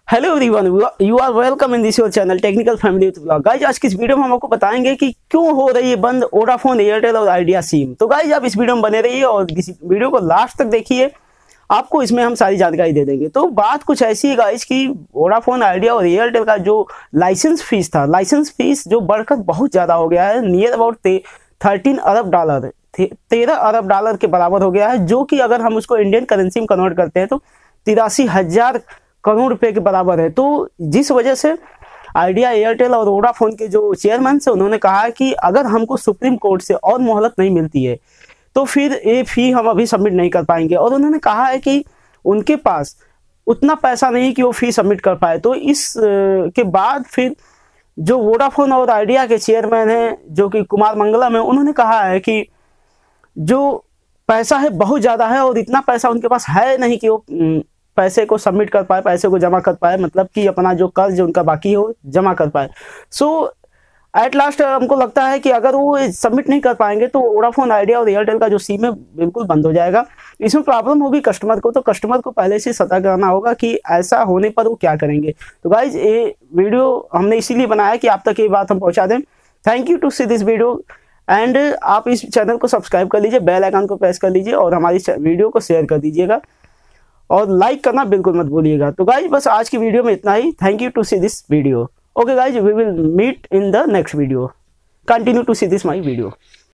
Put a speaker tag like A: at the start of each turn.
A: Hello everyone, you are welcome in this your channel technical family with blog. Guys आज की इस video में हम आपको बताएंगे कि क्यों हो रही है बंद वोडाफोन, एयरटेल और आइडिया सिम। तो गाइज आप इस वीडियो में बने रहिए और इस वीडियो को लास्ट तक देखिए, आपको इसमें हम सारी जानकारी दे देंगे। तो बात कुछ ऐसी है गाइज कि वोडाफोन, आइडिया और एयरटेल का जो लाइसेंस फीस था, लाइसेंस फीस जो बढ़कर बहुत ज्यादा हो गया है, नियर अबाउट 13 अरब डॉलर, 13 अरब डॉलर के बराबर हो गया है, जो कि अगर हम उसको इंडियन करेंसी में कन्वर्ट करते हैं तो 83,000 करोड़ रुपए के बराबर है। तो जिस वजह से आइडिया, एयरटेल और वोडाफोन के जो चेयरमैन से उन्होंने कहा है कि अगर हमको सुप्रीम कोर्ट से और मोहलत नहीं मिलती है तो फिर ये फी हम अभी सबमिट नहीं कर पाएंगे। और उन्होंने कहा है कि उनके पास उतना पैसा नहीं कि वो फी सबमिट कर पाए। तो इस के बाद फिर जो वोडाफोन और आइडिया के चेयरमैन हैं, जो कि कुमार मंगलम है, उन्होंने कहा है कि जो पैसा है बहुत ज्यादा है और इतना पैसा उनके पास है नहीं कि वो पैसे को सबमिट कर पाए, पैसे को जमा कर पाए, मतलब कि अपना जो कर्ज उनका बाकी हो जमा कर पाए। सो एट लास्ट हमको लगता है कि अगर वो सबमिट नहीं कर पाएंगे तो वोडाफोन, आइडिया और एयरटेल का जो सिम है बिल्कुल बंद हो जाएगा। इसमें प्रॉब्लम होगी कस्टमर को, तो कस्टमर को पहले से सतर्क रहना होगा कि ऐसा होने पर वो क्या करेंगे। तो गाइज ये वीडियो हमने इसीलिए बनाया कि आप तक ये बात हम पहुंचा दें। Thank you to see this video and आप इस चैनल को सब्सक्राइब कर लीजिए, बेल आइकन को प्रेस कर लीजिए और हमारी वीडियो को शेयर कर दीजिएगा और लाइक करना बिल्कुल मत भूलिएगा। तो गाइज बस आज की वीडियो में इतना ही। Thank you to see this video. Okay guys, we will meet in the next video. Continue to see this my video.